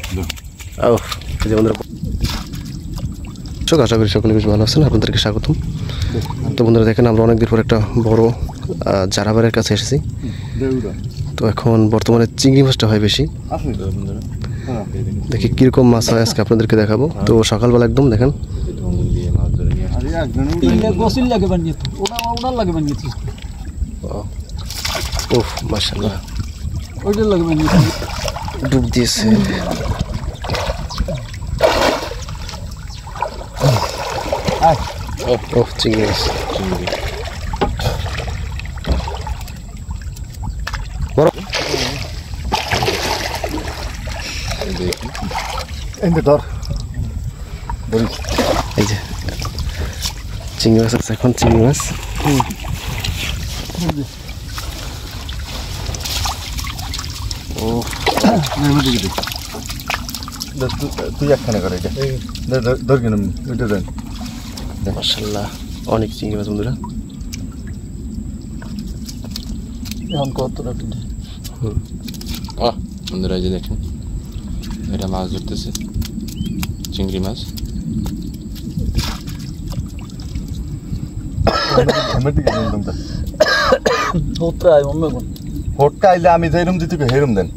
এই যে বন্ধুরা, আশা করি সকলে বেশ ভালো আছেন। আপনাদেরকে স্বাগতম। তো বন্ধুরা দেখেন, আমরা অনেকদিন পর একটা বড় জারাবারের কাছে এসেছি। তো এখন বর্তমানে চিংড়ি মাছটা হয় বেশি। দেখি কিরকম মাছ হয় আজকে আপনাদেরকে দেখাবো। তো সকালবেলা একদম দেখেন মাশাআল্লাহ ডুব দিয়েছে। চিংড়ি মাছ বড় এই যে চিংড়ি মাছ আছে এখন। চিংড়ি মাছ তুই একখানে করে মাশাআল্লাহ অনেক চিংড়ি মাছ বন্ধুরা। বন্ধুরা এই যে দেখেন, এটা মাছ ধরতেছে, চিংড়ি মাছ। হোটটা আইলে আমি যেরম দিতে হেরম দেন।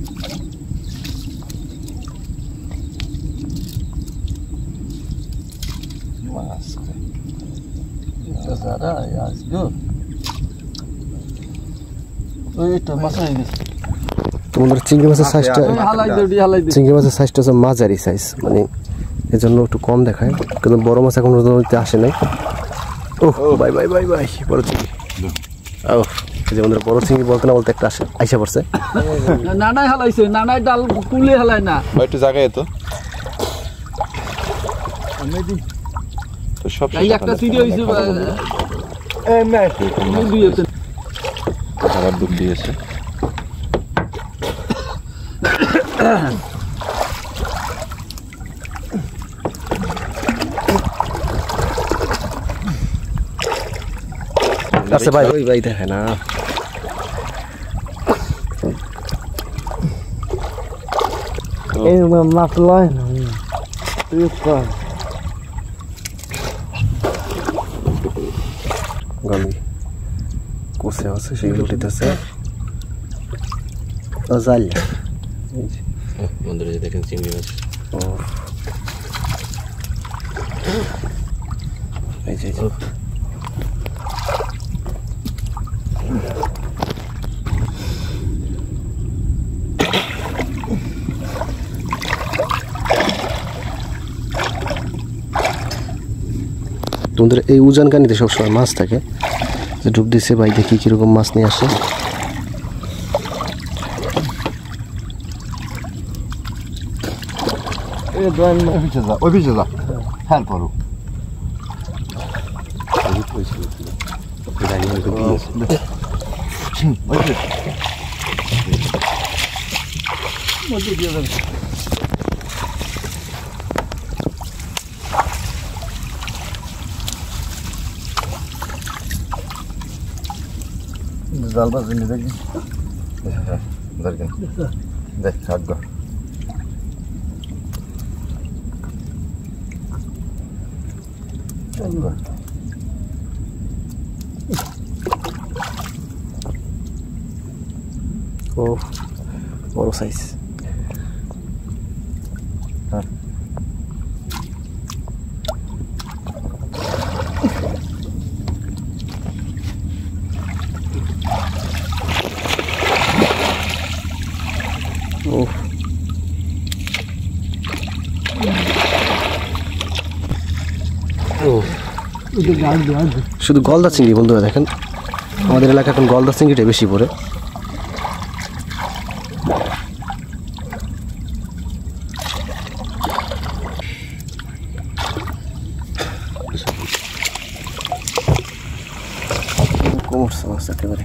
চিংড়ি মাছের সাইজটা হচ্ছে মাঝারি সাইজ, মানে এর জন্য একটু কম দেখায়, কিন্তু বড় মাছ এখন আসে নাই। বাই বাই বাই বাই বড় চিংড়ি। বন্ধুরা বড় চিংড়ি বলতে না বলতে একটা আইসা পড়ছে। নানাই হালাইছে, নানাই ডাল কুলে হালায় না একটু জায়গায় তো সব একটা চিংড়ি হইছে আবার ডুব দিয়েছে। আচ্ছা ভাই ওই ভাই দেখে না মাছ লয় না গলি কষে আছে, সেগুলো উঠিতেছে। বন্ধুরা দেখেন চিংড়ি মাছ। তোমাদের এই উজান কানিতে সবসময় মাছ থাকে। ডুব দিছে ভাই, দেখি কিরকম মাছ নিয়ে আসে। জাল মাছ দেখি দেখ থাকবে। বড় সাইজ। শুধু গলদা চিংড়ি বন্ধুরা দেখেন, আমাদের এলাকা এখন গলদা চিংড়িটা বেশি পড়ে। কোমর মাছ একেবারে।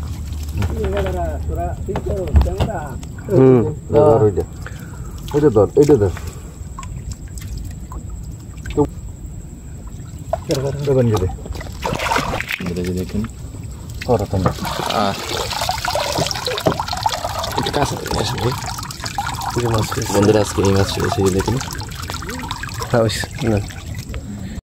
দেখেন একটু কাছে আসবে। যে মাছ পেয়েছি। বন্ধুরা আজকে এই মাছ পেয়েছি দেখুন। হ্যাঁ, ওই না